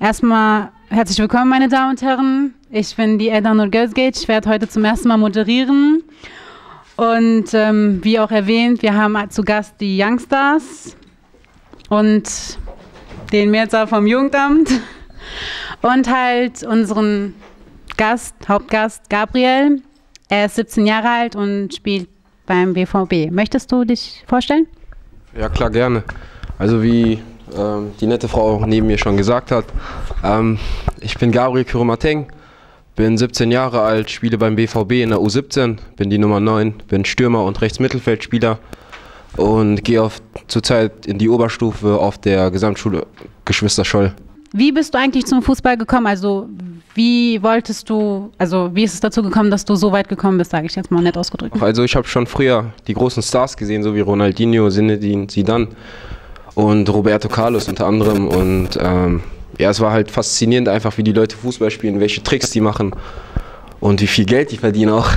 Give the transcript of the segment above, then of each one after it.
Erstmal herzlich willkommen, meine Damen und Herren. Ich bin die Eldanur Gözgeç. Ich werde heute zum ersten Mal moderieren. Und wie auch erwähnt, wir haben zu Gast die Youngstars und den Mehrzahl vom Jugendamt und halt unseren Hauptgast Gabriel. Er ist 17 Jahre alt und spielt beim BVB. Möchtest du dich vorstellen? Ja, klar, gerne. Also wie die nette Frau neben mir schon gesagt hat, ich bin Gabriel Kyromateng, bin 17 Jahre alt, spiele beim BVB in der U17, bin die Nummer 9, bin Stürmer und Rechtsmittelfeldspieler und gehe zurzeit in die Oberstufe auf der Gesamtschule Geschwister Scholl. Wie bist du eigentlich zum Fußball gekommen? Also wie ist es dazu gekommen, dass du so weit gekommen bist, sage ich jetzt mal nett ausgedrückt? Also ich habe schon früher die großen Stars gesehen, so wie Ronaldinho, Zinedine Zidane und Roberto Carlos unter anderem. Und ja, es war halt faszinierend einfach, wie die Leute Fußball spielen, welche Tricks die machen und wie viel Geld die verdienen auch.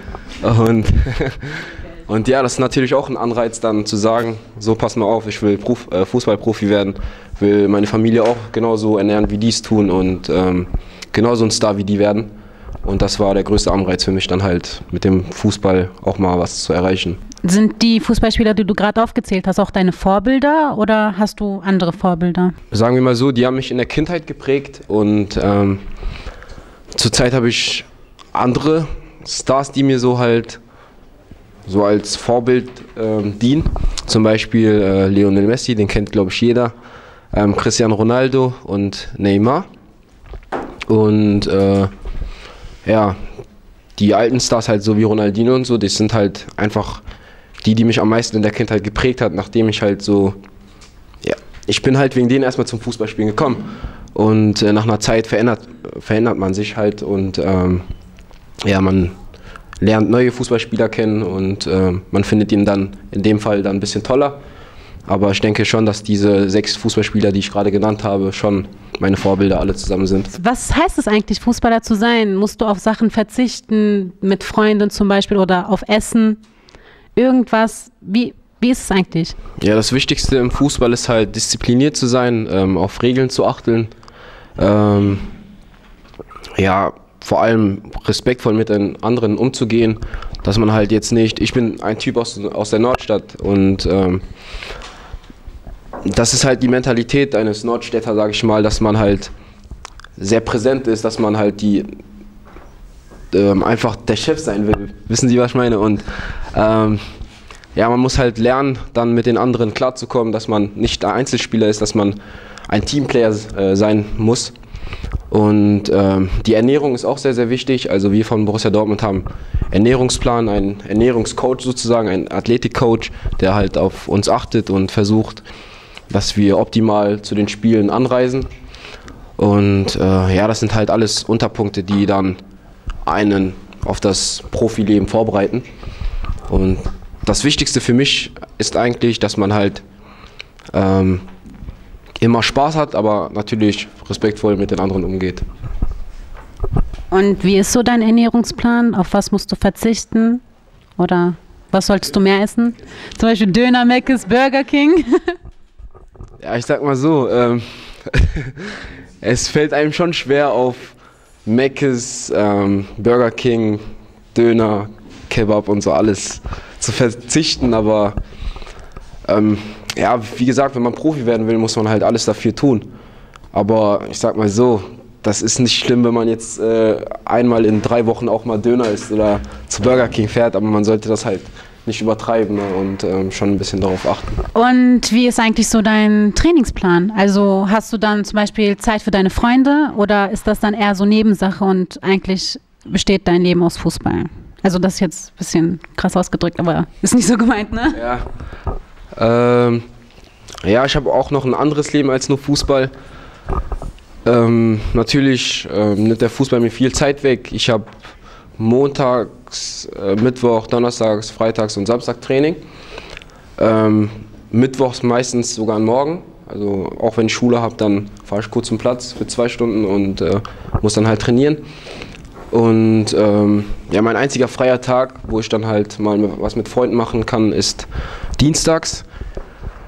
Und ja, das ist natürlich auch ein Anreiz dann zu sagen, so pass mal auf, ich will Fußballprofi werden, will meine Familie auch genauso ernähren, wie die es tun und genauso ein Star wie die werden. Und das war der größte Anreiz für mich dann halt, mit dem Fußball auch mal was zu erreichen. Sind die Fußballspieler, die du gerade aufgezählt hast, auch deine Vorbilder oder hast du andere Vorbilder? Sagen wir mal so, die haben mich in der Kindheit geprägt und zurzeit habe ich andere Stars, die mir so als Vorbild dienen. Zum Beispiel Lionel Messi, den kennt glaube ich jeder, Cristiano Ronaldo und Neymar. Und ja, die alten Stars halt so wie Ronaldinho und so, das sind halt einfach die mich am meisten in der Kindheit geprägt hat, nachdem ich halt so, ja, ich bin halt wegen denen erstmal zum Fußballspielen gekommen. Und nach einer Zeit verändert man sich halt und ja, man lernt neue Fußballspieler kennen und man findet ihn dann in dem Fall dann ein bisschen toller. Aber ich denke schon, dass diese 6 Fußballspieler, die ich gerade genannt habe, schon meine Vorbilder alle zusammen sind. Was heißt es eigentlich, Fußballer zu sein? Musst du auf Sachen verzichten, mit Freunden zum Beispiel oder auf Essen? Irgendwas? Wie ist es eigentlich? Ja, das Wichtigste im Fußball ist halt diszipliniert zu sein, auf Regeln zu achten. Ja, vor allem respektvoll mit den anderen umzugehen, dass man halt jetzt nicht, ich bin ein Typ aus der Nordstadt und das ist halt die Mentalität eines Nordstädter, sage ich mal, dass man halt sehr präsent ist, dass man halt einfach der Chef sein will. Wissen Sie, was ich meine? Und ja, man muss halt lernen, dann mit den anderen klarzukommen, dass man nicht ein Einzelspieler ist, dass man ein Teamplayer sein muss. Und die Ernährung ist auch sehr, sehr wichtig. Also wir von Borussia Dortmund haben Ernährungsplan, einen Ernährungscoach sozusagen, einen Athletikcoach, der halt auf uns achtet und versucht, dass wir optimal zu den Spielen anreisen. Und ja, das sind halt alles Unterpunkte, die dann einen auf das Profileben vorbereiten. Und das Wichtigste für mich ist eigentlich, dass man halt immer Spaß hat, aber natürlich respektvoll mit den anderen umgeht. Und wie ist so dein Ernährungsplan? Auf was musst du verzichten? Oder was solltest du mehr essen? Zum Beispiel Döner, Mc's, Burger King? Ja, ich sag mal so, es fällt einem schon schwer auf Mc's, Burger King, Döner, Kebab und so alles zu verzichten, aber ja, wie gesagt, wenn man Profi werden will, muss man halt alles dafür tun. Aber ich sag mal so, das ist nicht schlimm, wenn man jetzt einmal in 3 Wochen auch mal Döner isst oder zu Burger King fährt, aber man sollte das halt nicht übertreiben, ne, und schon ein bisschen darauf achten. Und wie ist eigentlich so dein Trainingsplan? Also hast du dann zum Beispiel Zeit für deine Freunde oder ist das dann eher so Nebensache und eigentlich besteht dein Leben aus Fußball? Also das ist jetzt ein bisschen krass ausgedrückt, aber ist nicht so gemeint, ne? Ja, ja, ich habe auch noch ein anderes Leben als nur Fußball. Natürlich nimmt der Fußball mir viel Zeit weg. Ich habe montags, Mittwoch, donnerstags, freitags und Samstag Training. Mittwochs meistens sogar am Morgen. Also auch wenn ich Schule habe, dann fahre ich kurz zum Platz für 2 Stunden und muss dann halt trainieren. Und ja, mein einziger freier Tag, wo ich dann halt mal was mit Freunden machen kann, ist dienstags.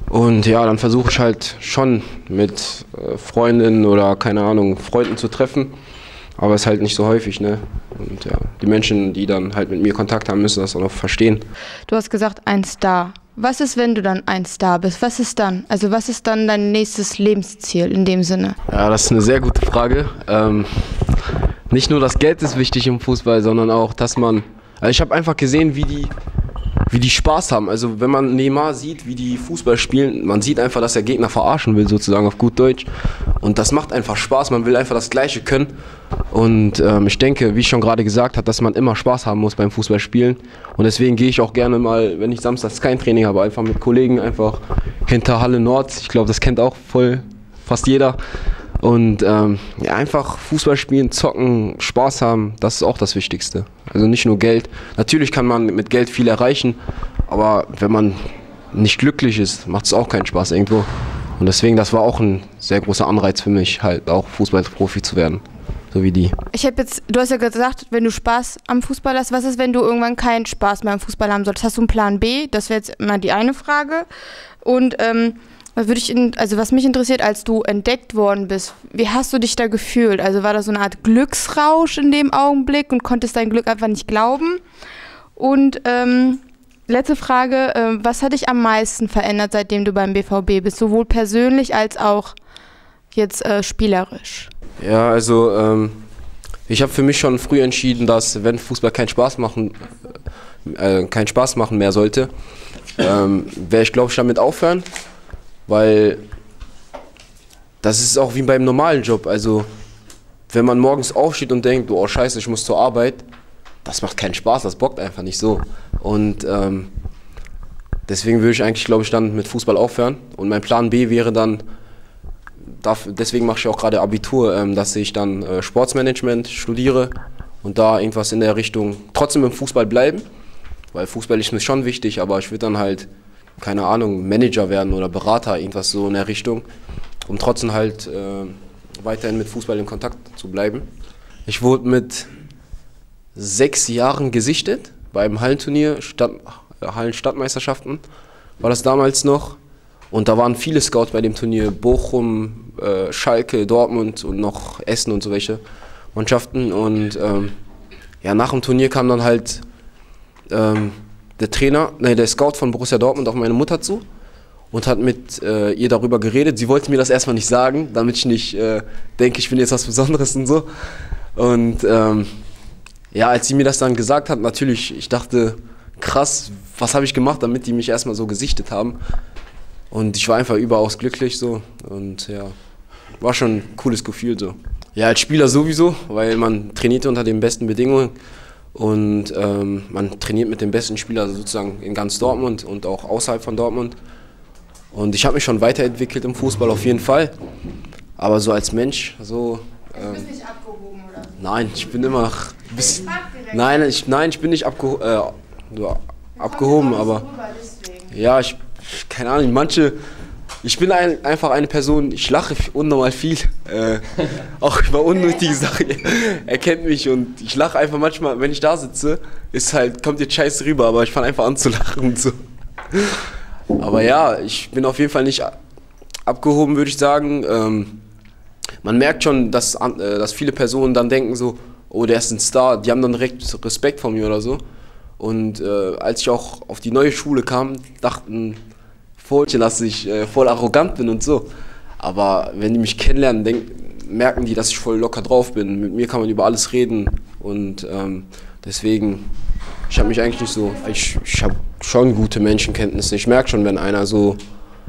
Und ja, dann versuche ich halt schon mit Freundinnen oder keine Ahnung, Freunden zu treffen. Aber es ist halt nicht so häufig, ne? Und ja, die Menschen, die dann halt mit mir Kontakt haben, müssen das auch noch verstehen. Du hast gesagt, ein Star. Was ist, wenn du dann ein Star bist? Was ist dann? Also was ist dann dein nächstes Lebensziel in dem Sinne? Ja, das ist eine sehr gute Frage. Nicht nur das Geld ist wichtig im Fußball, sondern auch, dass man... Also ich habe einfach gesehen, wie die Spaß haben. Also wenn man Neymar sieht, wie die Fußball spielen, man sieht einfach, dass der Gegner verarschen will, sozusagen auf gut Deutsch. Und das macht einfach Spaß, man will einfach das Gleiche können. Und ich denke, wie ich schon gerade gesagt habe, dass man immer Spaß haben muss beim Fußballspielen. Und deswegen gehe ich auch gerne mal, wenn ich samstags kein Training habe, einfach mit Kollegen einfach hinter Halle Nord. Ich glaube, das kennt auch fast jeder. Und ja, einfach Fußball spielen, zocken, Spaß haben, das ist auch das Wichtigste. Also nicht nur Geld. Natürlich kann man mit Geld viel erreichen, aber wenn man nicht glücklich ist, macht es auch keinen Spaß irgendwo. Und deswegen, das war auch ein sehr großer Anreiz für mich, halt auch Fußballprofi zu werden, so wie die. Du hast ja gesagt, wenn du Spaß am Fußball hast, was ist, wenn du irgendwann keinen Spaß mehr am Fußball haben solltest? Hast du einen Plan B? Das wäre jetzt immer die eine Frage. Und was mich interessiert, als du entdeckt worden bist, wie hast du dich da gefühlt? Also war das so eine Art Glücksrausch in dem Augenblick und konntest dein Glück einfach nicht glauben? Und letzte Frage, was hat dich am meisten verändert, seitdem du beim BVB bist, sowohl persönlich als auch jetzt spielerisch? Ja, also ich habe für mich schon früh entschieden, dass wenn Fußball keinen Spaß machen mehr sollte, werde ich, glaube ich, damit aufhören. Weil das ist auch wie beim normalen Job. Also wenn man morgens aufsteht und denkt, oh scheiße, ich muss zur Arbeit, das macht keinen Spaß, das bockt einfach nicht so. Und deswegen würde ich eigentlich, glaube ich, dann mit Fußball aufhören. Und mein Plan B wäre dann, deswegen mache ich auch gerade Abitur, dass ich dann Sportsmanagement studiere und da irgendwas in der Richtung trotzdem im Fußball bleiben. Weil Fußball ist mir schon wichtig, aber ich würde dann halt, keine Ahnung, Manager werden oder Berater, irgendwas so in der Richtung, um trotzdem halt weiterhin mit Fußball in Kontakt zu bleiben. Ich wurde mit 6 Jahren gesichtet beim Hallenturnier, Hallenstadtmeisterschaften war das damals noch. Und da waren viele Scouts bei dem Turnier, Bochum, Schalke, Dortmund und noch Essen und so welche Mannschaften. Und ja, nach dem Turnier kam dann halt der Scout von Borussia Dortmund auf meine Mutter zu und hat mit ihr darüber geredet. Sie wollte mir das erstmal nicht sagen, damit ich nicht denke, ich bin jetzt was Besonderes und so. Und ja, als sie mir das dann gesagt hat, natürlich, ich dachte, krass, was habe ich gemacht, damit die mich erstmal so gesichtet haben. Und ich war einfach überaus glücklich so und ja, war schon ein cooles Gefühl so. Ja, als Spieler sowieso, weil man trainierte unter den besten Bedingungen. Und man trainiert mit den besten Spielern sozusagen in ganz Dortmund und auch außerhalb von Dortmund. Und ich habe mich schon weiterentwickelt im Fußball auf jeden Fall. Aber so als Mensch, so... Du bist nicht abgehoben, oder? Nein, ich bin immer noch... Nein, ich bin nicht abgehoben, aber... Ja, keine Ahnung, ich bin einfach eine Person, ich lache unnormal viel, auch über unnötige Sachen. Er kennt mich und ich lache einfach manchmal, wenn ich da sitze, kommt jetzt scheiße rüber, aber ich fange einfach an zu lachen und so. Aber ja, ich bin auf jeden Fall nicht abgehoben, würde ich sagen. Man merkt schon, dass viele Personen dann denken so, oh, der ist ein Star, die haben dann direkt Respekt vor mir oder so. Und als ich auch auf die neue Schule kam, dachten dass ich voll arrogant bin und so. Aber wenn die mich kennenlernen, merken die, dass ich voll locker drauf bin. Mit mir kann man über alles reden. Und deswegen, ich habe mich eigentlich nicht so... Ich habe schon gute Menschenkenntnisse. Ich merke schon, wenn einer so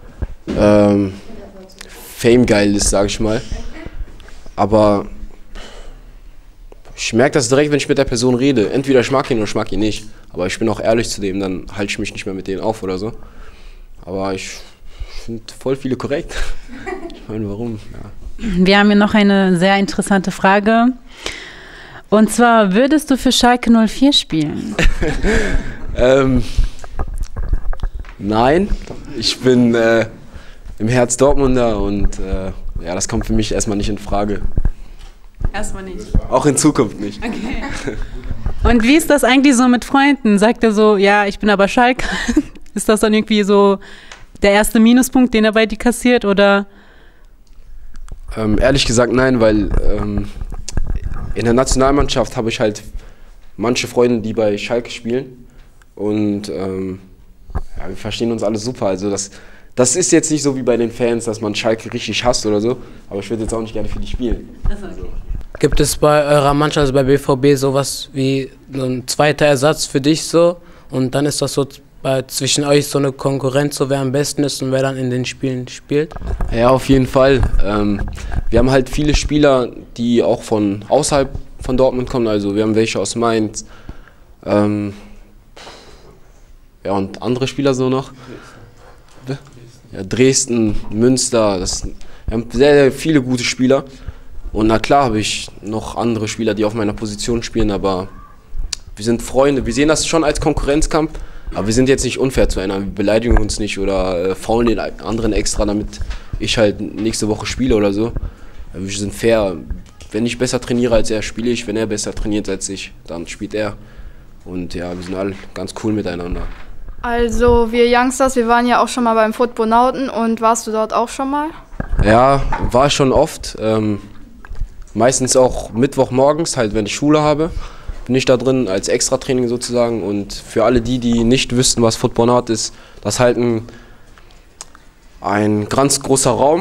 famegeil ist, sage ich mal. Aber ich merke das direkt, wenn ich mit der Person rede. Entweder ich mag ihn oder ich mag ihn nicht. Aber ich bin auch ehrlich zu dem, dann halte ich mich nicht mehr mit denen auf oder so. Aber ich finde voll viele korrekt. Ich meine, warum? Ja. Wir haben hier noch eine sehr interessante Frage. Und zwar, würdest du für Schalke 04 spielen? Nein, ich bin im Herz Dortmunder und ja, das kommt für mich erstmal nicht in Frage. Erstmal nicht. Auch in Zukunft nicht. Okay. Und wie ist das eigentlich so mit Freunden? Sagt er so, ja, ich bin aber Schalke? Ist das dann irgendwie so der erste Minuspunkt, den er bei dir kassiert, oder? Ehrlich gesagt nein, weil in der Nationalmannschaft habe ich halt manche Freunde, die bei Schalke spielen und ja, wir verstehen uns alle super. Also das ist jetzt nicht so wie bei den Fans, dass man Schalke richtig hasst oder so, aber ich würde jetzt auch nicht gerne für die spielen. Also. Gibt es bei eurer Mannschaft, also bei BVB, sowas wie so ein zweiter Ersatz für dich so? Und dann ist das so zwischen euch so eine Konkurrenz, so wer am besten ist und wer dann in den Spielen spielt? Ja, auf jeden Fall. Wir haben halt viele Spieler, die auch von außerhalb von Dortmund kommen. Also wir haben welche aus Mainz. Ja, und andere Spieler so noch. Ja, Dresden, Münster. Wir haben sehr, sehr viele gute Spieler. Und na klar habe ich noch andere Spieler, die auf meiner Position spielen, aber wir sind Freunde. Wir sehen das schon als Konkurrenzkampf. Aber wir sind jetzt nicht unfair zueinander, wir beleidigen uns nicht oder faulen den anderen extra, damit ich halt nächste Woche spiele oder so. Wir sind fair. Wenn ich besser trainiere als er, spiele ich. Wenn er besser trainiert als ich, dann spielt er. Und ja, wir sind alle ganz cool miteinander. Also wir Youngsters, wir waren ja auch schon mal beim Footbonauten und warst du dort auch schon mal? Ja, war schon oft. Meistens auch Mittwochmorgens, halt wenn ich Schule habe. Bin ich da drin als Extratraining sozusagen, und für alle die nicht wüssten, was Footbonaut ist, das ist halt ein ganz großer Raum,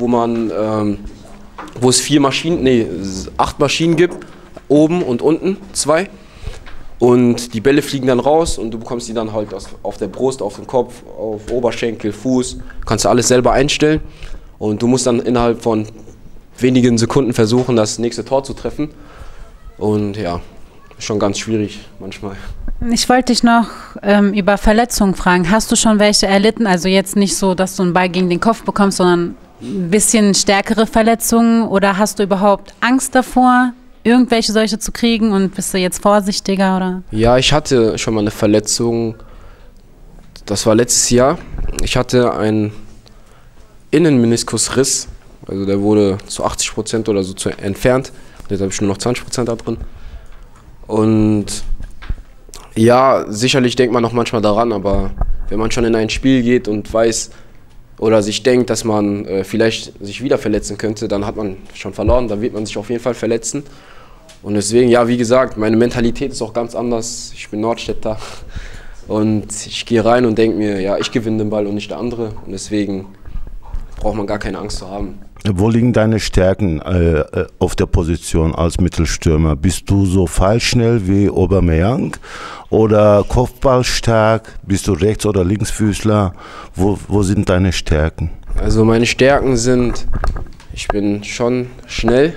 wo es 8 Maschinen gibt, oben und unten 2, und die Bälle fliegen dann raus und du bekommst die dann halt auf der Brust, auf den Kopf, auf Oberschenkel, Fuß, kannst du alles selber einstellen und du musst dann innerhalb von wenigen Sekunden versuchen, das nächste Tor zu treffen, und ja, schon ganz schwierig manchmal. Ich wollte dich noch über Verletzungen fragen. Hast du schon welche erlitten? Also jetzt nicht so, dass du einen Ball gegen den Kopf bekommst, sondern ein bisschen stärkere Verletzungen? Oder hast du überhaupt Angst davor, irgendwelche solche zu kriegen, und bist du jetzt vorsichtiger? Oder? Ja, ich hatte schon mal eine Verletzung. Das war letztes Jahr. Ich hatte einen Innenmeniskusriss. Also der wurde zu 80% oder so entfernt. Jetzt habe ich nur noch 20% da drin. Und ja, sicherlich denkt man auch manchmal daran, aber wenn man schon in ein Spiel geht und weiß oder sich denkt, dass man vielleicht sich wieder verletzen könnte, dann hat man schon verloren, dann wird man sich auf jeden Fall verletzen. Und deswegen, ja, wie gesagt, meine Mentalität ist auch ganz anders. Ich bin Nordstädter und ich gehe rein und denke mir, ja, ich gewinne den Ball und nicht der andere. Und deswegen braucht man gar keine Angst zu haben. Wo liegen deine Stärken auf der Position als Mittelstürmer? Bist du so fallschnell wie Aubameyang oder kopfballstark? Bist du Rechts- oder Linksfüßler? Wo sind deine Stärken? Also meine Stärken sind, ich bin schon schnell,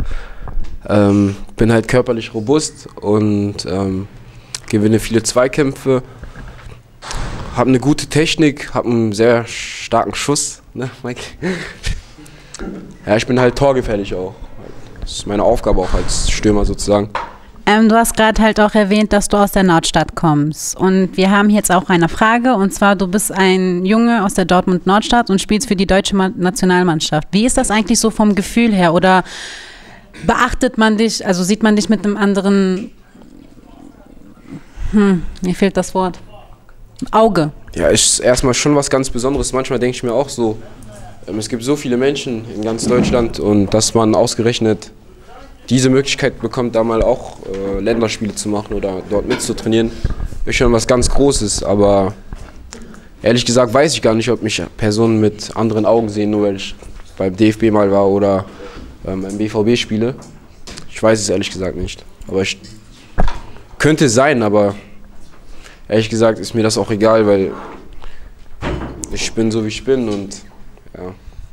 bin halt körperlich robust und gewinne viele Zweikämpfe, habe eine gute Technik, habe einen sehr starken Schuss, ne, Mike? Ja, ich bin halt torgefährlich auch. Das ist meine Aufgabe auch als Stürmer sozusagen. Du hast gerade halt auch erwähnt, dass du aus der Nordstadt kommst. Und wir haben jetzt auch eine Frage, und zwar, du bist ein Junge aus der Dortmund-Nordstadt und spielst für die deutsche Nationalmannschaft. Wie ist das eigentlich so vom Gefühl her? Oder beachtet man dich, also sieht man dich mit einem anderen, mir fehlt das Wort, Auge? Ja, ist erstmal schon was ganz Besonderes. Manchmal denke ich mir auch so, es gibt so viele Menschen in ganz Deutschland, und dass man ausgerechnet diese Möglichkeit bekommt, da mal auch Länderspiele zu machen oder dort mitzutrainieren, ist schon was ganz Großes. Aber ehrlich gesagt weiß ich gar nicht, ob mich Personen mit anderen Augen sehen, nur weil ich beim DFB mal war oder beim BVB spiele. Ich weiß es ehrlich gesagt nicht. Aber könnte sein, aber ehrlich gesagt ist mir das auch egal, weil ich bin so wie ich bin, und ja.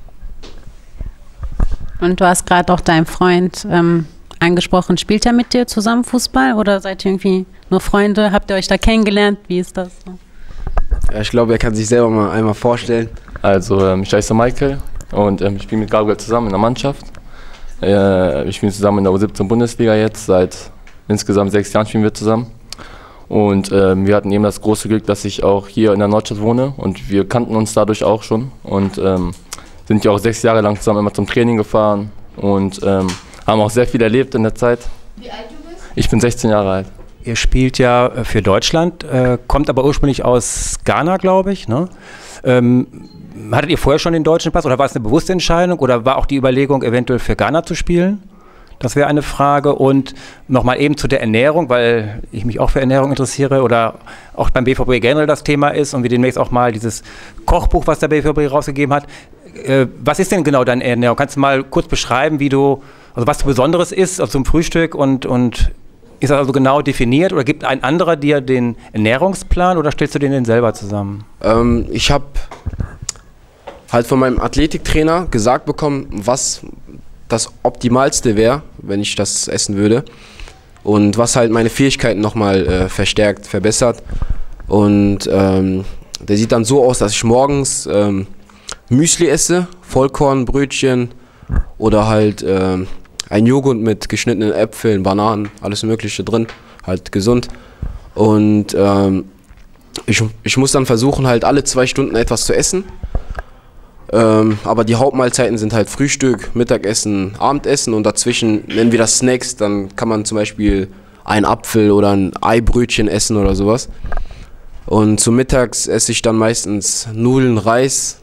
Und du hast gerade auch deinen Freund angesprochen. Spielt er mit dir zusammen Fußball oder seid ihr irgendwie nur Freunde? Habt ihr euch da kennengelernt? Wie ist das so? Ja, ich glaube, er kann sich selber mal einmal vorstellen. Also ich heiße Michael und ich spiele mit Gabriel zusammen in der Mannschaft. Wir spielen zusammen in der U17 Bundesliga jetzt. Seit insgesamt 6 Jahren spielen wir zusammen. Und wir hatten eben das große Glück, dass ich auch hier in der Nordstadt wohne, und wir kannten uns dadurch auch schon und sind ja auch 6 Jahre lang zusammen immer zum Training gefahren und haben auch sehr viel erlebt in der Zeit. Wie alt du bist? Ich bin 16 Jahre alt. ihr spielt ja für Deutschland, kommt aber ursprünglich aus Ghana, glaube ich, ne? Hattet ihr vorher schon den deutschen Pass oder war es eine bewusste Entscheidung oder war auch die Überlegung, eventuell für Ghana zu spielen? Das wäre eine Frage. Und nochmal eben zu der Ernährung, weil ich mich auch für Ernährung interessiere oder auch beim BVB generell das Thema ist und wir demnächst auch mal dieses Kochbuch, was der BVB rausgegeben hat. Was ist denn genau deine Ernährung? Kannst du mal kurz beschreiben, was so Besonderes ist also zum Frühstück und ist das also genau definiert oder gibt ein anderer dir den Ernährungsplan oder stellst du den denn selber zusammen? Ich habe halt von meinem Athletiktrainer gesagt bekommen, was das Optimalste wäre, wenn ich das essen würde und was halt meine Fähigkeiten nochmal verstärkt, verbessert. Und der sieht dann so aus, dass ich morgens Müsli esse, Vollkornbrötchen oder halt ein Joghurt mit geschnittenen Äpfeln, Bananen, alles Mögliche drin, halt gesund. Und ich muss dann versuchen, halt alle 2 Stunden etwas zu essen. Aber die Hauptmahlzeiten sind halt Frühstück, Mittagessen, Abendessen und dazwischen nennen wir das Snacks. Dann kann man zum Beispiel einen Apfel oder ein Eibrötchen essen oder sowas. Und zum Mittags esse ich dann meistens Nudeln, Reis,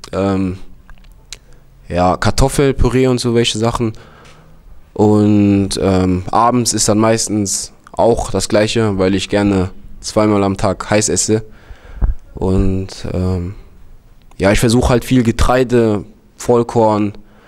Kartoffelpüree und so welche Sachen. Und abends ist dann meistens auch das Gleiche, weil ich gerne 2-mal am Tag heiß esse. Und ich versuche halt viel Getreide, Vollkorn,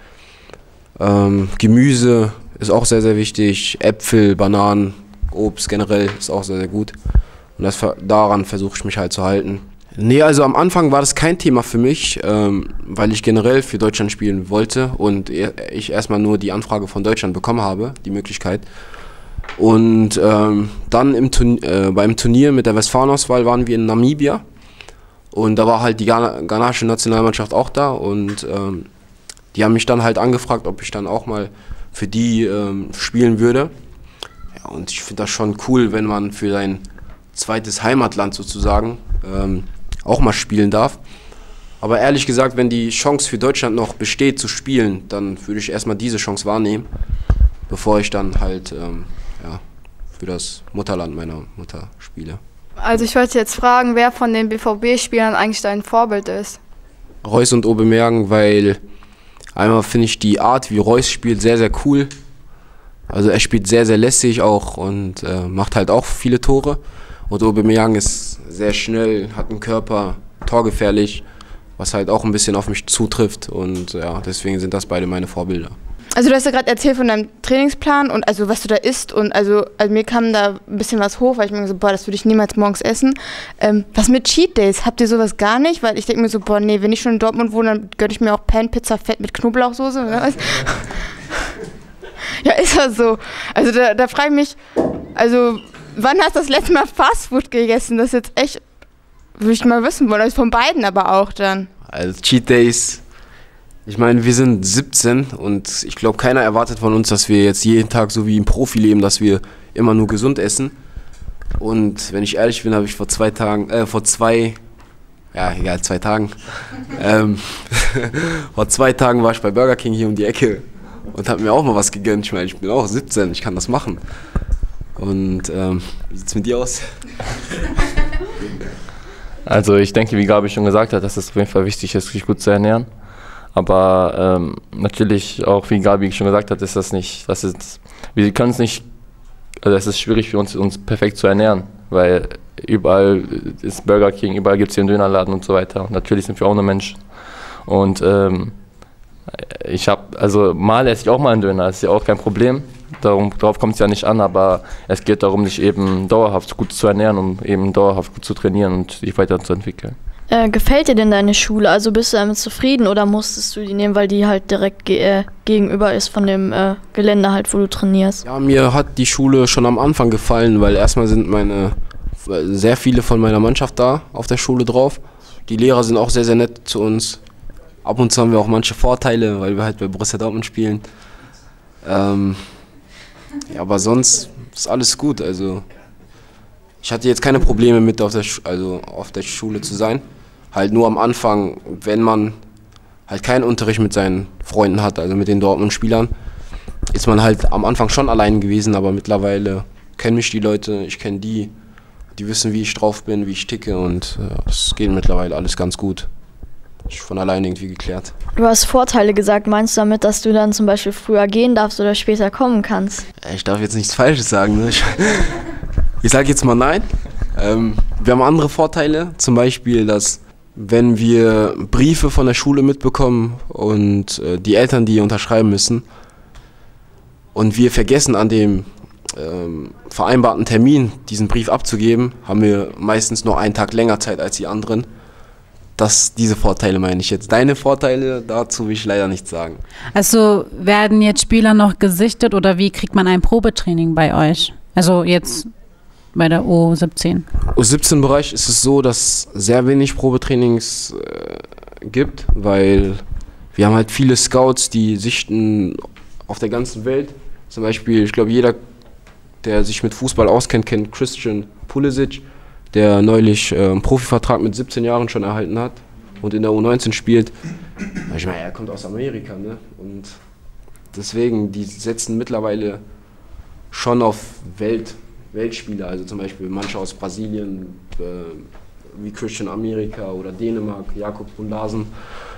Gemüse ist auch sehr, sehr wichtig, Äpfel, Bananen, Obst generell ist auch sehr, sehr gut. Und daran versuche ich mich halt zu halten. Nee, also am Anfang war das kein Thema für mich, weil ich generell für Deutschland spielen wollte und ich erstmal nur die Anfrage von Deutschland bekommen habe, die Möglichkeit. Und dann beim Turnier mit der Westfalenauswahl waren wir in Namibia. Und da war halt die ghanaische Nationalmannschaft auch da und die haben mich dann halt angefragt, ob ich dann auch mal für die spielen würde. Ja, und ich finde das schon cool, wenn man für sein zweites Heimatland sozusagen auch mal spielen darf. Aber ehrlich gesagt, wenn die Chance für Deutschland noch besteht zu spielen, dann würde ich erstmal diese Chance wahrnehmen, bevor ich dann halt für das Mutterland meiner Mutter spiele. Also ich wollte jetzt fragen, wer von den BVB-Spielern eigentlich dein Vorbild ist? Reus und Aubameyang, weil einmal finde ich die Art, wie Reus spielt, sehr, sehr cool. Also er spielt sehr, sehr lässig auch und macht halt auch viele Tore. Und Aubameyang ist sehr schnell, hat einen Körper, torgefährlich, was halt auch ein bisschen auf mich zutrifft. Und ja, deswegen sind das beide meine Vorbilder. Also du hast ja gerade erzählt von deinem Trainingsplan und also was du da isst und also mir kam da ein bisschen was hoch, weil ich mir so, das würde ich niemals morgens essen. Was mit Cheat Days? Habt ihr sowas gar nicht? Weil ich denke mir so, nee, wenn ich schon in Dortmund wohne, dann gönne ich mir auch Pan-Pizza fett mit Knoblauchsoße. Oder? Ja, ist das so. Also da frage ich mich, also wann hast du das letzte Mal Fastfood gegessen? Das ist jetzt echt, würde ich mal wissen wollen. Also von beiden aber auch dann. Also Cheat Days. Ich meine, wir sind 17 und ich glaube, keiner erwartet von uns, dass wir jetzt jeden Tag so wie im Profi leben, dass wir immer nur gesund essen. Und wenn ich ehrlich bin, habe ich vor 2 Tagen, vor 2 Tagen war ich bei Burger King hier um die Ecke und habe mir auch mal was gegönnt. Ich meine, ich bin auch 17, ich kann das machen. Und wie sieht es mit dir aus? Also ich denke, wie Gabi schon gesagt hat, dass es auf jeden Fall wichtig ist, sich gut zu ernähren. Aber natürlich auch, wie Gabi schon gesagt hat, wir können es nicht, also es ist schwierig für uns perfekt zu ernähren, weil überall ist Burger King, überall gibt es hier einen Dönerladen und so weiter. Und natürlich sind wir auch nur Menschen. Und mal esse ich auch mal einen Döner, das ist ja auch kein Problem. Darauf kommt es ja nicht an, aber es geht darum, sich eben dauerhaft gut zu ernähren, um eben dauerhaft gut zu trainieren und sich weiterzuentwickeln. Gefällt dir denn deine Schule? Also bist du damit zufrieden oder musstest du die nehmen, weil die halt direkt gegenüber ist von dem Gelände halt, wo du trainierst? Ja, mir hat die Schule schon am Anfang gefallen, weil erstmal sind sehr viele von meiner Mannschaft da auf der Schule drauf. Die Lehrer sind auch sehr, sehr nett zu uns. Ab und zu haben wir auch manche Vorteile, weil wir halt bei Borussia Dortmund spielen. Aber sonst ist alles gut. Also ich hatte jetzt keine Probleme mit auf der Schule zu sein. Halt nur am Anfang, wenn man halt keinen Unterricht mit seinen Freunden hat, also mit den Dortmund-Spielern, ist man halt am Anfang schon allein gewesen, aber mittlerweile kennen mich die Leute, ich kenne die. Die wissen, wie ich drauf bin, wie ich ticke und das geht mittlerweile alles ganz gut. Ist von alleine irgendwie geklärt. Du hast Vorteile gesagt. Meinst du damit, dass du dann zum Beispiel früher gehen darfst oder später kommen kannst? Ich darf jetzt nichts Falsches sagen. Ne? Ich sage jetzt mal nein. Wir haben andere Vorteile. Zum Beispiel, dass wenn wir Briefe von der Schule mitbekommen und die Eltern die unterschreiben müssen und wir vergessen an dem vereinbarten Termin diesen Brief abzugeben, haben wir meistens nur einen Tag länger Zeit als die anderen. Diese Vorteile meine ich jetzt. Deine Vorteile, dazu will ich leider nichts sagen. Also werden jetzt Spieler noch gesichtet oder wie kriegt man ein Probetraining bei euch? Also jetzt bei der U17. U17-Bereich ist es so, dass sehr wenig Probetrainings gibt, weil wir haben halt viele Scouts, die sichten auf der ganzen Welt. Zum Beispiel, ich glaube, jeder, der sich mit Fußball auskennt, kennt Christian Pulisic, der neulich einen Profivertrag mit 17 Jahren schon erhalten hat und in der U19 spielt. Ich meine, er kommt aus Amerika, ne? Und deswegen, die setzen mittlerweile schon auf Weltspieler, also zum Beispiel manche aus Brasilien, wie Christian Amerika oder Dänemark, Jakob Brun Larsen.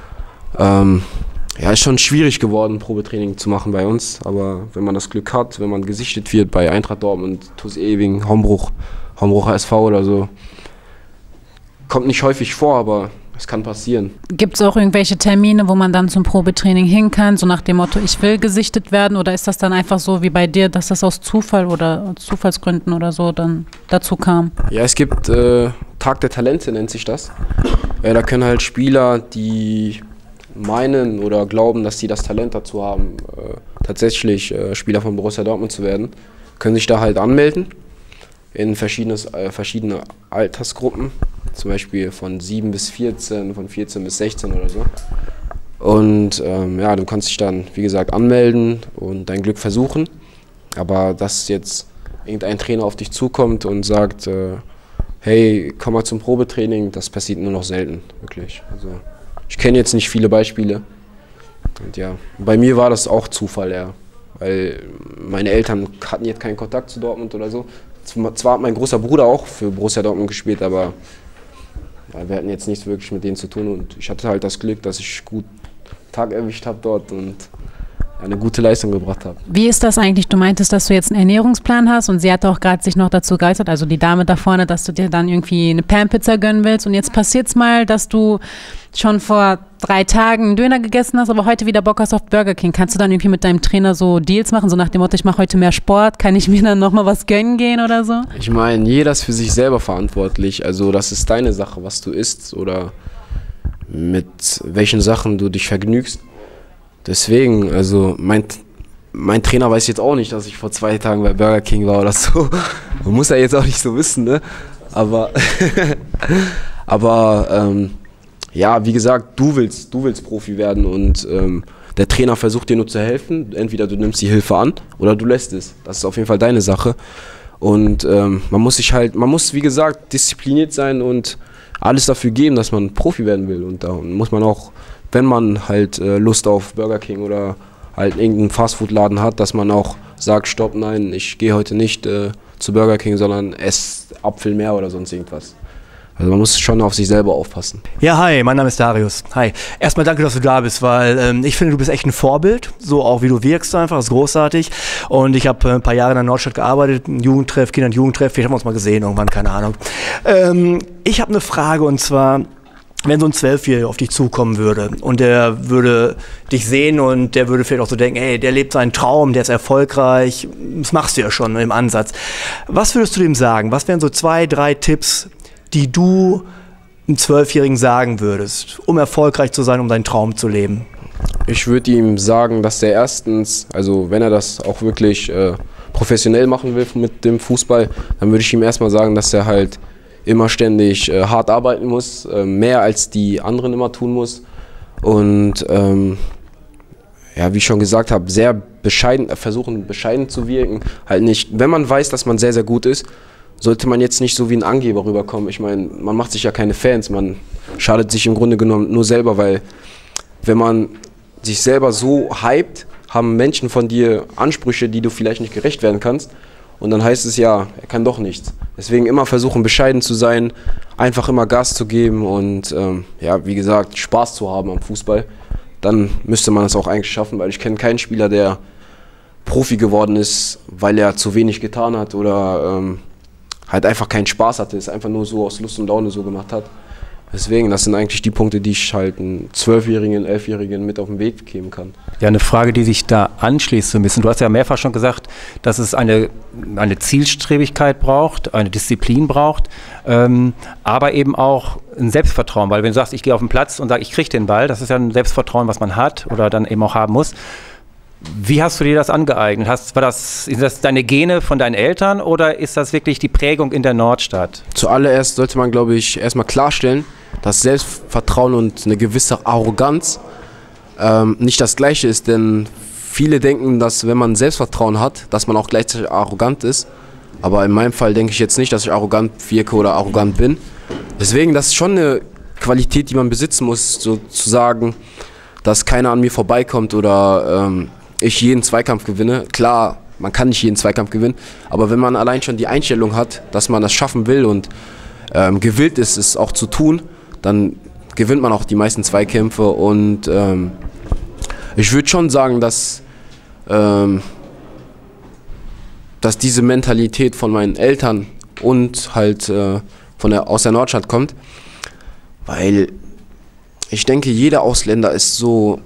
Ja, ist schon schwierig geworden, Probetraining zu machen bei uns, aber wenn man das Glück hat, wenn man gesichtet wird bei Eintracht Dortmund, TuS Ewing, Hombrucher SV oder so, kommt nicht häufig vor, aber es kann passieren. Gibt es auch irgendwelche Termine, wo man dann zum Probetraining hin kann, so nach dem Motto, ich will gesichtet werden, oder ist das dann einfach so wie bei dir, dass das aus Zufall oder aus Zufallsgründen oder so dann dazu kam? Ja, es gibt Tag der Talente, nennt sich das. Da können halt Spieler, die meinen oder glauben, dass sie das Talent dazu haben, tatsächlich Spieler von Borussia Dortmund zu werden, können sich da halt anmelden in verschiedene Altersgruppen, zum Beispiel von 7 bis 14, von 14 bis 16 oder so. Und ja, du kannst dich dann, wie gesagt, anmelden und dein Glück versuchen, aber dass jetzt irgendein Trainer auf dich zukommt und sagt, hey, komm mal zum Probetraining, das passiert nur noch selten, wirklich. Also, ich kenne jetzt nicht viele Beispiele. Und ja, bei mir war das auch Zufall, ja. Weil meine Eltern hatten jetzt keinen Kontakt zu Dortmund oder so. Zwar hat mein großer Bruder auch für Borussia Dortmund gespielt, aber ja, wir hatten jetzt nichts wirklich mit denen zu tun. Und ich hatte halt das Glück, dass ich gut Tag erwischt habe dort und eine gute Leistung gebracht habe. Wie ist das eigentlich? Du meintest, dass du jetzt einen Ernährungsplan hast und sie hat auch gerade sich noch dazu geäußert, also die Dame da vorne, dass du dir dann irgendwie eine Pan-Pizza gönnen willst und jetzt passiert's mal, dass du schon vor 3 Tagen einen Döner gegessen hast, aber heute wieder Bock hast auf Burger King. Kannst du dann irgendwie mit deinem Trainer so Deals machen, so nach dem Motto, ich mache heute mehr Sport, kann ich mir dann nochmal was gönnen gehen oder so? Ich meine, jeder ist für sich selber verantwortlich, also das ist deine Sache, was du isst oder mit welchen Sachen du dich vergnügst. Deswegen, also mein Trainer weiß jetzt auch nicht, dass ich vor 2 Tagen bei Burger King war oder so. Man muss ja jetzt auch nicht so wissen, ne? Aber, ja, wie gesagt, du willst Profi werden und der Trainer versucht dir nur zu helfen. Entweder du nimmst die Hilfe an oder du lässt es. Das ist auf jeden Fall deine Sache. Und man muss, wie gesagt, diszipliniert sein und alles dafür geben, dass man Profi werden will. Und da muss man auch, wenn man halt Lust auf Burger King oder halt irgendeinen Fastfood-Laden hat, dass man auch sagt, stopp, nein, ich gehe heute nicht zu Burger King, sondern esse Apfelmeer oder sonst irgendwas. Also man muss schon auf sich selber aufpassen. Ja, hi, mein Name ist Darius. Hi. Erstmal danke, dass du da bist, weil ich finde, du bist echt ein Vorbild, so auch wie du wirkst einfach, das ist großartig. Und ich habe ein paar Jahre in der Nordstadt gearbeitet, Jugendtreff, Kinder- und Jugendtreff, vielleicht haben wir uns mal gesehen irgendwann, keine Ahnung. Ich habe eine Frage und zwar, wenn so ein 12-Jähriger auf dich zukommen würde und der würde dich sehen und der würde vielleicht auch so denken, ey, der lebt seinen Traum, der ist erfolgreich, das machst du ja schon im Ansatz. Was würdest du dem sagen? Was wären so 2, 3 Tipps, die du einem 12-Jährigen sagen würdest, um erfolgreich zu sein, um deinen Traum zu leben? Ich würde ihm sagen, dass er erstens, also wenn er das auch wirklich professionell machen will mit dem Fußball, dann würde ich ihm erstmal sagen, dass er halt immer ständig hart arbeiten muss, mehr als die anderen immer tun muss und ja, wie ich schon gesagt habe, sehr bescheiden, versuchen bescheiden zu wirken, halt nicht, wenn man weiß, dass man sehr, sehr gut ist, sollte man jetzt nicht so wie ein Angeber rüberkommen. Ich meine, man macht sich ja keine Fans, man schadet sich im Grunde genommen nur selber, weil wenn man sich selber so hypt, haben Menschen von dir Ansprüche, die du vielleicht nicht gerecht werden kannst und dann heißt es ja, er kann doch nichts. Deswegen immer versuchen, bescheiden zu sein, einfach immer Gas zu geben und ja, wie gesagt, Spaß zu haben am Fußball. Dann müsste man es auch eigentlich schaffen, weil ich kenne keinen Spieler, der Profi geworden ist, weil er zu wenig getan hat oder halt einfach keinen Spaß hatte, es einfach nur so aus Lust und Laune so gemacht hat. Deswegen, das sind eigentlich die Punkte, die ich halt einen 12-Jährigen, 11-Jährigen mit auf den Weg geben kann. Ja, eine Frage, die sich da anschließt so ein bisschen. Du hast ja mehrfach schon gesagt, dass es eine Zielstrebigkeit braucht, eine Disziplin braucht, aber eben auch ein Selbstvertrauen. Weil wenn du sagst, ich gehe auf den Platz und sage, ich kriege den Ball, das ist ja ein Selbstvertrauen, was man hat oder dann eben auch haben muss. Wie hast du dir das angeeignet? Sind das deine Gene von deinen Eltern oder ist das wirklich die Prägung in der Nordstadt? Zuallererst sollte man, glaube ich, erstmal klarstellen, dass Selbstvertrauen und eine gewisse Arroganz nicht das Gleiche ist, denn viele denken, dass wenn man Selbstvertrauen hat, dass man auch gleichzeitig arrogant ist. Aber in meinem Fall denke ich jetzt nicht, dass ich arrogant wirke oder arrogant bin. Deswegen, das ist schon eine Qualität, die man besitzen muss, sozusagen, dass keiner an mir vorbeikommt oder ich jeden Zweikampf gewinne. Klar, man kann nicht jeden Zweikampf gewinnen, aber wenn man allein schon die Einstellung hat, dass man das schaffen will und gewillt ist, es auch zu tun, dann gewinnt man auch die meisten Zweikämpfe und ich würde schon sagen, dass diese Mentalität von meinen Eltern und halt aus der Nordstadt kommt, weil ich denke, jeder Ausländer ist so,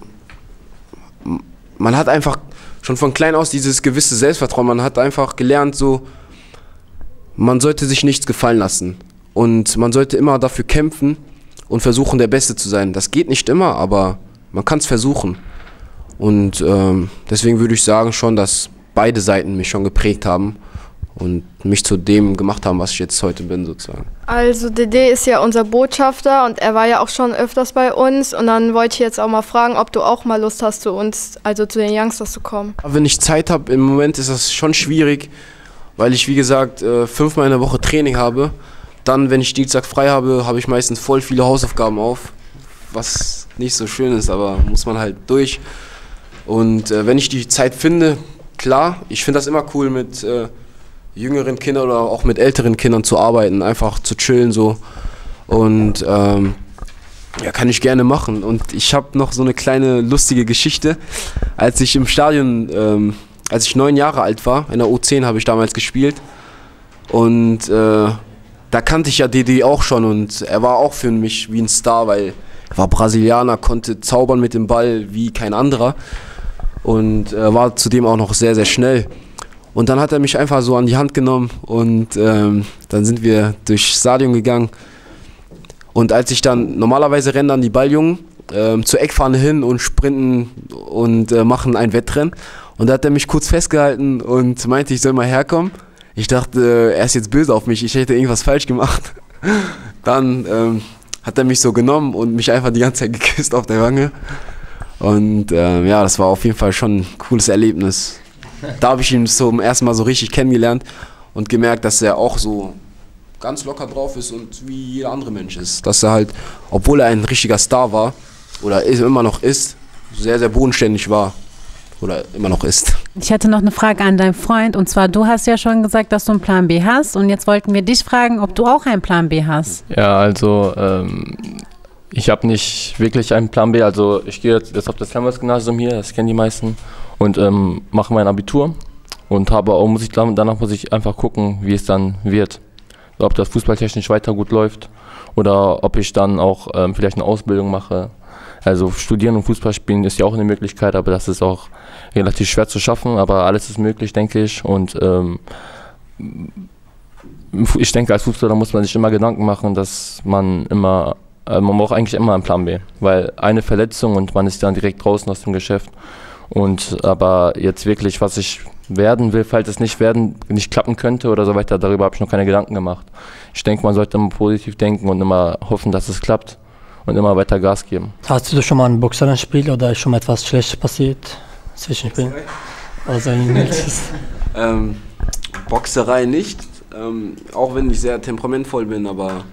man hat einfach schon von klein aus dieses gewisse Selbstvertrauen, man hat einfach gelernt so, man sollte sich nichts gefallen lassen und man sollte immer dafür kämpfen und versuchen, der Beste zu sein. Das geht nicht immer, aber man kann es versuchen. Und deswegen würde ich sagen schon, dass beide Seiten mich schon geprägt haben und mich zu dem gemacht haben, was ich jetzt heute bin, sozusagen. Also Dede ist ja unser Botschafter und er war ja auch schon öfters bei uns und dann wollte ich jetzt auch mal fragen, ob du auch mal Lust hast, zu uns, also zu den Youngsters zu kommen. Wenn ich Zeit habe, im Moment ist das schon schwierig, weil ich, wie gesagt, 5-mal in der Woche Training habe. Dann, wenn ich Dienstag frei habe, habe ich meistens voll viele Hausaufgaben auf, was nicht so schön ist, aber muss man halt durch. Und wenn ich die Zeit finde, klar, ich finde das immer cool mit jüngeren Kindern oder auch mit älteren Kindern zu arbeiten, einfach zu chillen so. Und ja, kann ich gerne machen. Und ich habe noch so eine kleine lustige Geschichte. Als ich im Stadion, als ich 9 Jahre alt war, in der U10 habe ich damals gespielt. Und da kannte ich ja Dede auch schon und er war auch für mich wie ein Star, weil er war Brasilianer, konnte zaubern mit dem Ball wie kein anderer und war zudem auch noch sehr, sehr schnell. Und dann hat er mich einfach so an die Hand genommen und dann sind wir durchs Stadion gegangen. Und als ich dann, normalerweise rennen dann die Balljungen zur Eckfahne hin und sprinten und machen ein Wettrennen. Und da hat er mich kurz festgehalten und meinte, ich soll mal herkommen. Ich dachte, er ist jetzt böse auf mich, ich hätte irgendwas falsch gemacht. Dann hat er mich so genommen und mich einfach die ganze Zeit geküsst auf der Wange. Und ja, das war auf jeden Fall schon ein cooles Erlebnis. Da habe ich ihn zum ersten Mal so richtig kennengelernt und gemerkt, dass er auch so ganz locker drauf ist und wie jeder andere Mensch ist. Dass er halt, obwohl er ein richtiger Star war oder immer noch ist, sehr, sehr bodenständig war oder immer noch ist. Ich hätte noch eine Frage an deinen Freund und zwar, du hast ja schon gesagt, dass du einen Plan B hast und jetzt wollten wir dich fragen, ob du auch einen Plan B hast. Ja, also ich habe nicht wirklich einen Plan B, also ich gehe jetzt auf das Helmholtz-Gymnasium hier, das kennen die meisten, und mache mein Abitur und danach muss ich einfach gucken, wie es dann wird. Ob das fußballtechnisch weiter gut läuft oder ob ich dann auch vielleicht eine Ausbildung mache. Also studieren und Fußball spielen ist ja auch eine Möglichkeit, aber das ist auch relativ schwer zu schaffen, aber alles ist möglich, denke ich. Und ich denke, als Fußballer muss man sich immer Gedanken machen, dass man braucht eigentlich immer einen Plan B, weil eine Verletzung und man ist dann direkt draußen aus dem Geschäft. Aber jetzt wirklich, was ich werden will, falls es nicht klappen könnte oder so weiter, darüber habe ich noch keine Gedanken gemacht. Ich denke, man sollte immer positiv denken und immer hoffen, dass es klappt und immer weiter Gas geben. Hast du schon mal ein Boxerspiel oder ist schon mal etwas Schlechtes passiert zwischen Spielen? Also Boxerei nicht, auch wenn ich sehr temperamentvoll bin, aber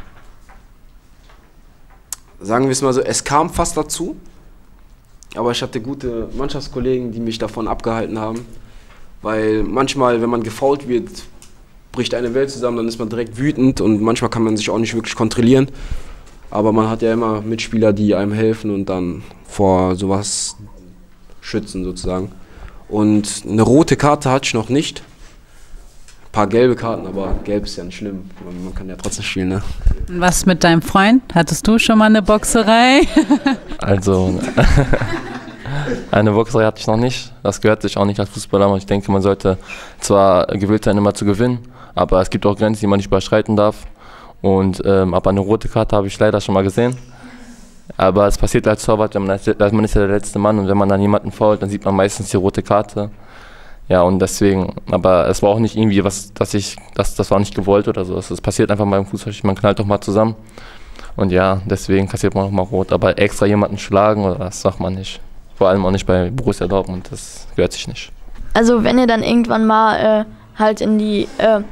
sagen wir es mal so, es kam fast dazu. Aber ich hatte gute Mannschaftskollegen, die mich davon abgehalten haben. weil manchmal, wenn man gefoult wird, bricht eine Welt zusammen, dann ist man direkt wütend und manchmal kann man sich auch nicht wirklich kontrollieren. Aber man hat ja immer Mitspieler, die einem helfen und dann vor sowas schützen sozusagen. Und eine rote Karte hatte ich noch nicht. Ein paar gelbe Karten, aber gelb ist ja nicht schlimm. Man kann ja trotzdem spielen, ne? Was mit deinem Freund? Hattest du schon mal eine Boxerei? Also, eine Boxerei hatte ich noch nicht. Das gehört sich auch nicht als Fußballer. Ich denke, man sollte zwar gewillt sein, immer zu gewinnen, aber es gibt auch Grenzen, die man nicht überschreiten darf. Und aber eine rote Karte habe ich leider schon mal gesehen. Aber es passiert als Torwart, man ist ja der letzte Mann und wenn man dann jemanden fault, dann sieht man meistens die rote Karte. Ja, und deswegen, aber es war auch nicht irgendwie was, das war nicht gewollt oder so. Es passiert einfach beim Fußball, man knallt doch mal zusammen. Und ja, deswegen kassiert man auch mal rot. Aber extra jemanden schlagen, oder das sagt man nicht. Vor allem auch nicht bei Borussia Dortmund, das gehört sich nicht. Also wenn ihr dann irgendwann mal halt in die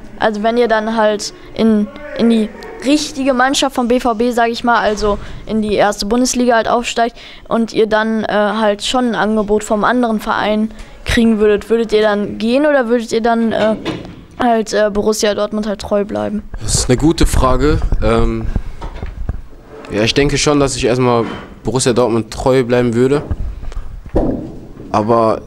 richtige Mannschaft vom BVB, sage ich mal, also in die erste Bundesliga halt aufsteigt und ihr dann halt schon ein Angebot vom anderen Verein kriegen würdet ihr dann gehen oder würdet ihr dann Borussia Dortmund halt treu bleiben? Das ist eine gute Frage. Ja, ich denke schon, dass ich erstmal Borussia Dortmund treu bleiben würde. Aber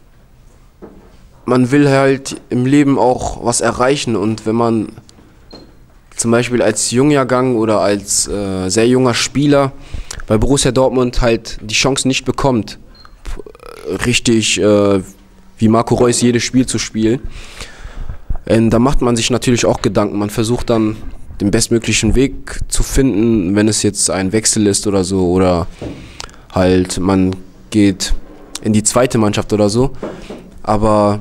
man will halt im Leben auch was erreichen und wenn man zum Beispiel als Jungjahrgang oder als sehr junger Spieler bei Borussia Dortmund halt die Chance nicht bekommt, richtig wie Marco Reus jedes Spiel zu spielen, da macht man sich natürlich auch Gedanken. Man versucht dann den bestmöglichen Weg zu finden, wenn es jetzt ein Wechsel ist oder so oder halt man geht in die zweite Mannschaft oder so. Aber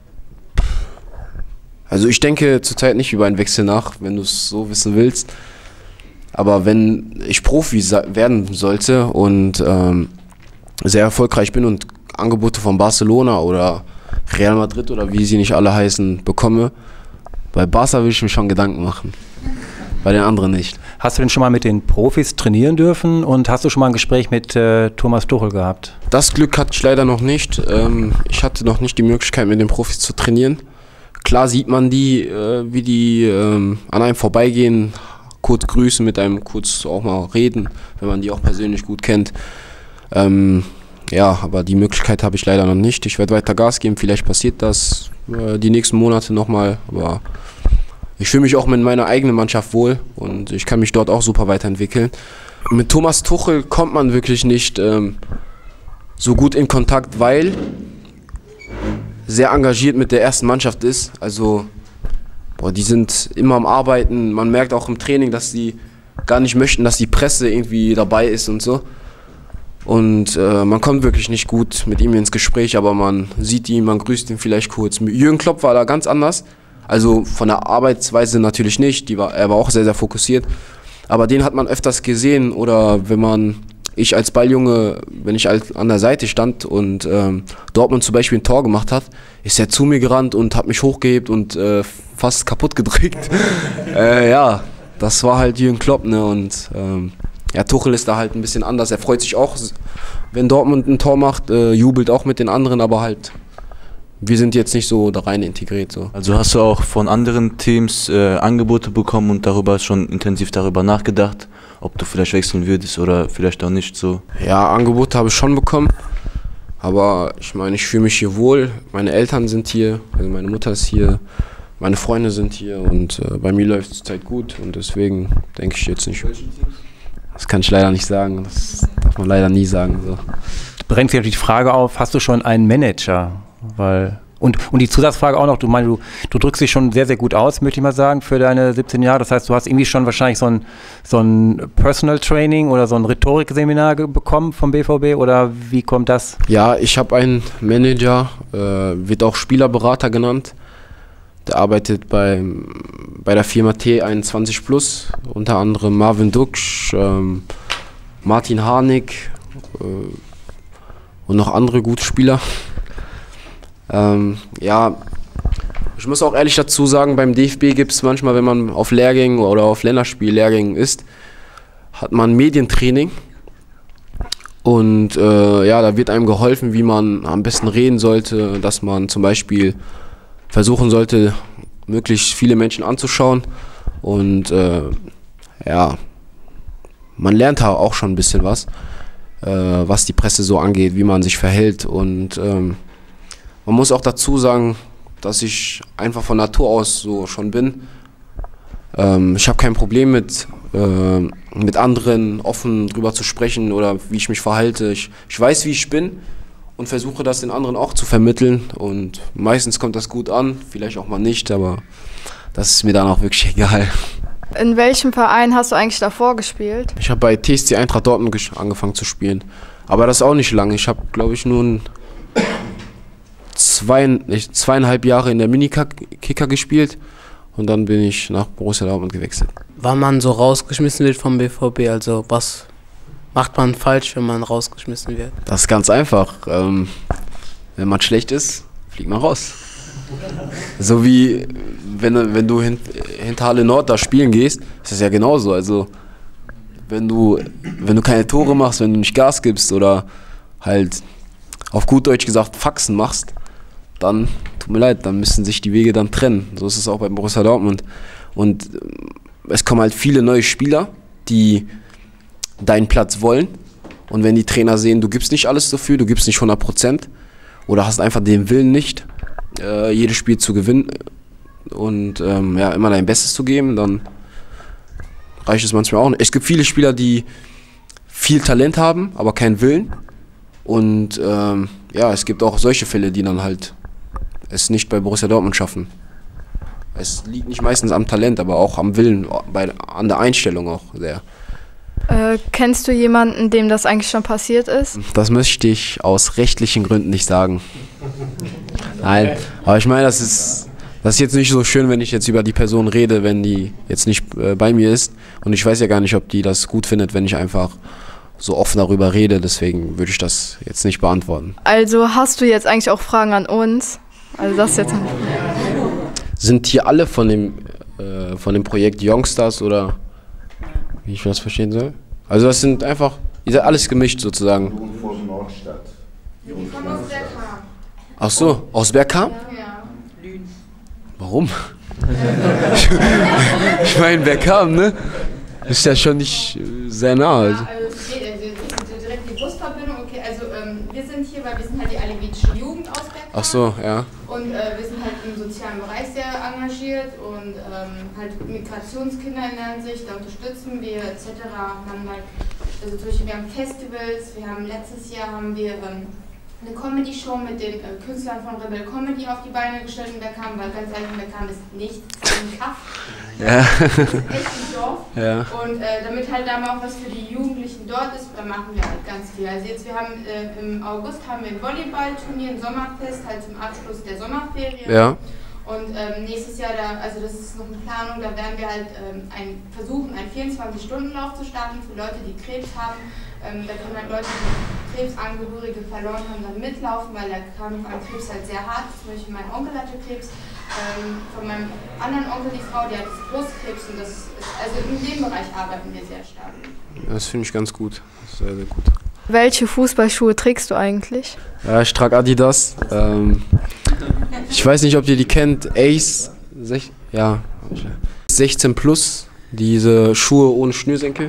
also ich denke zurzeit nicht über einen Wechsel nach, wenn du es so wissen willst. Aber wenn ich Profi werden sollte und sehr erfolgreich bin und Angebote von Barcelona oder Real Madrid oder wie sie nicht alle heißen bekomme, bei Barca will ich mir schon Gedanken machen. Bei den anderen nicht. Hast du denn schon mal mit den Profis trainieren dürfen und hast du schon mal ein Gespräch mit Thomas Tuchel gehabt? Das Glück hatte ich leider noch nicht. Ich hatte noch nicht die Möglichkeit, mit den Profis zu trainieren. Klar sieht man die, wie die an einem vorbeigehen, kurz grüßen, mit einem kurz auch mal reden, wenn man die auch persönlich gut kennt. Ja, aber die Möglichkeit habe ich leider noch nicht. Ich werde weiter Gas geben, vielleicht passiert das die nächsten Monate nochmal, aber ich fühle mich auch mit meiner eigenen Mannschaft wohl und ich kann mich dort auch super weiterentwickeln. Mit Thomas Tuchel kommt man wirklich nicht so gut in Kontakt, weil sehr engagiert mit der ersten Mannschaft ist. Also, die sind immer am Arbeiten. Man merkt auch im Training, dass sie gar nicht möchten, dass die Presse irgendwie dabei ist und so. Und man kommt wirklich nicht gut mit ihm ins Gespräch, aber man sieht ihn, man grüßt ihn vielleicht kurz. Jürgen Klopp war da ganz anders. Also von der Arbeitsweise natürlich nicht, er war auch sehr, sehr fokussiert. Aber den hat man öfters gesehen oder ich als Balljunge, wenn ich an der Seite stand und Dortmund zum Beispiel ein Tor gemacht hat, ist er zu mir gerannt und hat mich hochgehebt und fast kaputt gedrückt. Ja, das war halt Jürgen Klopp, ne? Und Tuchel ist da halt ein bisschen anders. Er freut sich auch, wenn Dortmund ein Tor macht, jubelt auch mit den anderen, aber halt wir sind jetzt nicht so da rein integriert. So. Also hast du auch von anderen Teams Angebote bekommen und schon intensiv darüber nachgedacht, ob du vielleicht wechseln würdest oder vielleicht auch nicht so? Ja, Angebote habe ich schon bekommen, aber ich meine, ich fühle mich hier wohl. Meine Eltern sind hier, also meine Mutter ist hier, meine Freunde sind hier und bei mir läuft es zurzeit gut und deswegen denke ich jetzt nicht. Das kann ich leider nicht sagen, das darf man leider nie sagen. So. Bringt sich natürlich die Frage auf, hast du schon einen Manager? Und die Zusatzfrage auch noch, du drückst dich schon sehr, sehr gut aus, möchte ich mal sagen, für deine 17 Jahre. Das heißt, du hast irgendwie schon wahrscheinlich so ein Personal Training oder so ein Rhetorikseminar bekommen vom BVB oder wie kommt das? Ja, ich habe einen Manager, wird auch Spielerberater genannt. Der arbeitet bei der Firma T21 Plus, unter anderem Marvin Duksch, Martin Harnik und noch andere gute Spieler. Ja, ich muss auch ehrlich dazu sagen, beim DFB gibt es manchmal, wenn man auf Lehrgängen oder auf Länderspiellehrgängen ist, hat man Medientraining Und ja, da wird einem geholfen, wie man am besten reden sollte, dass man zum Beispiel versuchen sollte, möglichst viele Menschen anzuschauen. Und ja, man lernt da auch schon ein bisschen was die Presse so angeht, wie man sich verhält. Und man muss auch dazu sagen, dass ich einfach von Natur aus so schon bin. Ich habe kein Problem mit anderen offen drüber zu sprechen oder wie ich mich verhalte. Ich weiß, wie ich bin und versuche das den anderen auch zu vermitteln. Und meistens kommt das gut an, vielleicht auch mal nicht, aber das ist mir dann auch wirklich egal. In welchem Verein hast du eigentlich davor gespielt? Ich habe bei TSC Eintracht Dortmund angefangen zu spielen. Aber das ist auch nicht lange. Ich habe, glaube ich, nur 2,5 Jahre in der Mini-Kicker gespielt. Und dann bin ich nach Borussia Dortmund gewechselt. Wann man so rausgeschmissen wird vom BVB, also was macht man falsch, wenn man rausgeschmissen wird? Das ist ganz einfach. Wenn man schlecht ist, fliegt man raus. So wie wenn du hinter Halle Nord da spielen gehst, ist das ja genauso. Also wenn du keine Tore machst, wenn du nicht Gas gibst oder halt auf gut Deutsch gesagt Faxen machst, dann, tut mir leid, dann müssen sich die Wege dann trennen. So ist es auch bei Borussia Dortmund. Und es kommen halt viele neue Spieler, die deinen Platz wollen. Und wenn die Trainer sehen, du gibst nicht alles dafür, du gibst nicht 100% oder hast einfach den Willen nicht, jedes Spiel zu gewinnen und ja, immer dein Bestes zu geben, dann reicht es manchmal auch nicht. Es gibt viele Spieler, die viel Talent haben, aber keinen Willen. Und ja, es gibt auch solche Fälle, die dann halt es nicht bei Borussia Dortmund schaffen. Es liegt nicht meistens am Talent, aber auch am Willen, an der Einstellung auch sehr. Kennst du jemanden, dem das eigentlich schon passiert ist? Das möchte ich aus rechtlichen Gründen nicht sagen. Nein, aber ich meine, das ist jetzt nicht so schön, wenn ich jetzt über die Person rede, wenn die jetzt nicht bei mir ist. Und ich weiß ja gar nicht, ob die das gut findet, wenn ich einfach so offen darüber rede. Deswegen würde ich das jetzt nicht beantworten. Also hast du jetzt eigentlich auch Fragen an uns? Also das jetzt. Sind hier alle von dem Projekt Youngstars oder wie ich das verstehen soll? Also das sind einfach, ihr seid alles gemischt sozusagen. Die kommen aus Bergkamp. Ach so, aus Bergkamp? Ja. Warum? Ich meine, Bergkamp, ne? Ist ja schon nicht sehr nah. Also. Ja, also direkt die Busverbindung, okay, also wir sind hier, weil wir sind halt die alevitische Jugend aus Bergkamp. Ach so, ja. Und wir sind halt im sozialen Bereich sehr engagiert und halt Migrationskinder in der Hinsicht, da unterstützen wir etc. Also zum Beispiel wir haben Festivals, letztes Jahr haben wir eine Comedy-Show mit den Künstlern von Rebel Comedy auf die Beine gestellt in Bergkamp, weil ganz ehrlich, in Bergkamp ist nichts im Kaff. Ja. Das ist echt ein Dorf. Ja. Und damit halt da mal auch was für die Jugendlichen dort ist, da machen wir halt ganz viel. Also jetzt, wir haben im August haben wir ein Volleyballturnier, ein Sommerfest, halt zum Abschluss der Sommerferien. Ja. Und nächstes Jahr, also das ist noch in Planung, da werden wir halt versuchen, einen 24-Stunden-Lauf zu starten für Leute, die Krebs haben. Da können halt Leute, die Krebsangehörige verloren haben, dann mitlaufen, weil der Kampf an Krebs halt sehr hart ist. Zum Beispiel mein Onkel hatte Krebs, von meinem anderen Onkel die Frau, die hat Brustkrebs und also in dem Bereich arbeiten wir sehr stark. Das finde ich ganz gut, das ist sehr, sehr gut. Welche Fußballschuhe trägst du eigentlich? Ja, ich trage Adidas. Ich weiß nicht, ob ihr die kennt. Ace, 16 Plus, diese Schuhe ohne Schnürsenkel.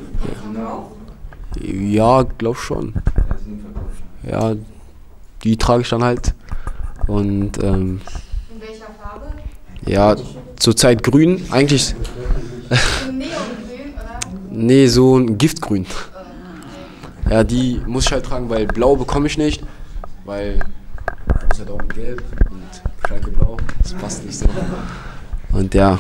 Ja, glaub schon. Ja, die trage ich dann halt. Und in welcher Farbe? ja, zurzeit grün, eigentlich. Neongrün, oder? Nee, so ein Giftgrün. Ja, die muss ich halt tragen, weil blau bekomme ich nicht, weil das ist halt auch gelb und Schalke blau, das passt nicht so. Und ja.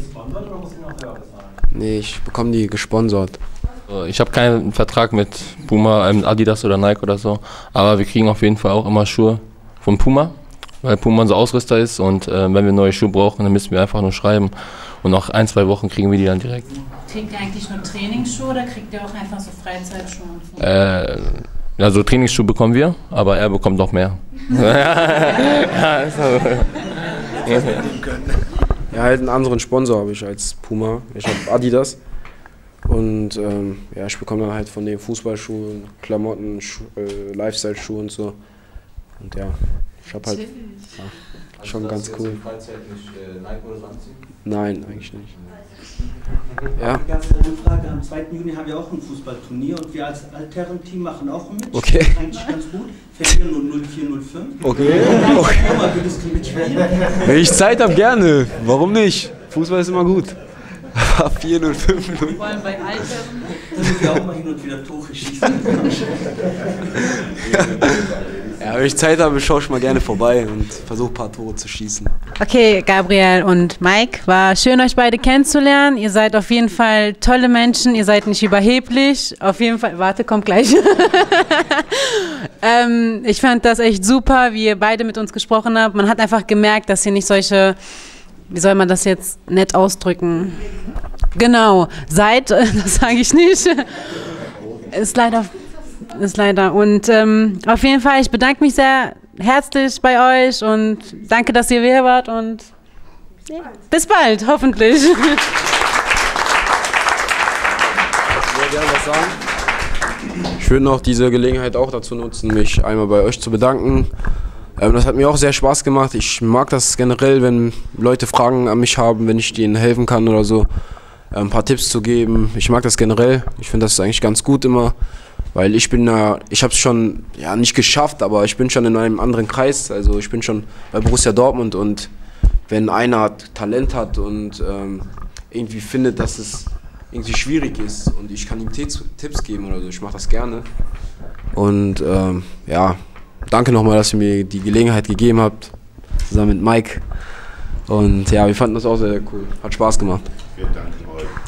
Nee, ich bekomme die gesponsert. Ich habe keinen Vertrag mit Puma, Adidas oder Nike oder so, aber wir kriegen auf jeden Fall auch immer Schuhe von Puma, weil Puma unser Ausrüster ist und wenn wir neue Schuhe brauchen, dann müssen wir einfach nur schreiben und nach 1-2 Wochen kriegen wir die dann direkt. Kriegt ihr eigentlich nur Trainingsschuhe oder kriegt ihr auch einfach so Freizeitschuhe? Ja, so Trainingsschuhe bekommen wir, aber er bekommt noch mehr. Ja, halt einen anderen Sponsor habe ich als Puma. Ich habe Adidas Und ja, ich bekomme dann halt von den Fußballschuhen, Klamotten, Lifestyle-Schuhe und so. Und ja, ich habe halt schon ganz cool. Freizeit nicht Nike oder so anziehen? Nein, eigentlich nicht. Ja. Ganz eine Frage. Am 2. Juni haben wir auch ein Fußballturnier und wir als Altherren-Team machen auch mit. Okay. Das ist eigentlich ganz gut. Verlieren nur 0405. Okay. Würdest du mitspielen? Wenn ich Zeit habe, gerne. Warum nicht? Fußball ist immer gut. 405. Vor allem bei Altherren. Damit wir auch mal hin und wieder Tore schießen. Ja, wenn ich Zeit habe, schaue ich mal gerne vorbei und versuche ein paar Tore zu schießen. Okay, Gabriel und Mike, war schön, euch beide kennenzulernen. Ihr seid auf jeden Fall tolle Menschen, ihr seid nicht überheblich. Auf jeden Fall, warte, kommt gleich. Ich fand das echt super, wie ihr beide mit uns gesprochen habt. Man hat einfach gemerkt, dass ihr nicht solche, wie soll man das jetzt nett ausdrücken? Genau, seid, das sage ich nicht. Ist leider. Und auf jeden Fall, ich bedanke mich sehr herzlich bei euch und danke, dass ihr hier wart und bis bald, hoffentlich. Ich würde gerne was sagen. Ich würde noch diese Gelegenheit auch dazu nutzen, mich einmal bei euch zu bedanken. Das hat mir auch sehr Spaß gemacht. Ich mag das generell, wenn Leute Fragen an mich haben, wenn ich denen helfen kann oder so, ein paar Tipps zu geben. Ich mag das generell. Ich finde das eigentlich ganz gut immer. Weil ich habe es schon, ja, nicht geschafft, aber ich bin schon in einem anderen Kreis. Also ich bin schon bei Borussia Dortmund und wenn einer Talent hat und irgendwie findet, dass es irgendwie schwierig ist und ich kann ihm Tipps geben oder so, ich mache das gerne. Und ja, danke nochmal, dass ihr mir die Gelegenheit gegeben habt, zusammen mit Mike. Und ja, wir fanden das auch sehr cool. Hat Spaß gemacht. Wir danken euch.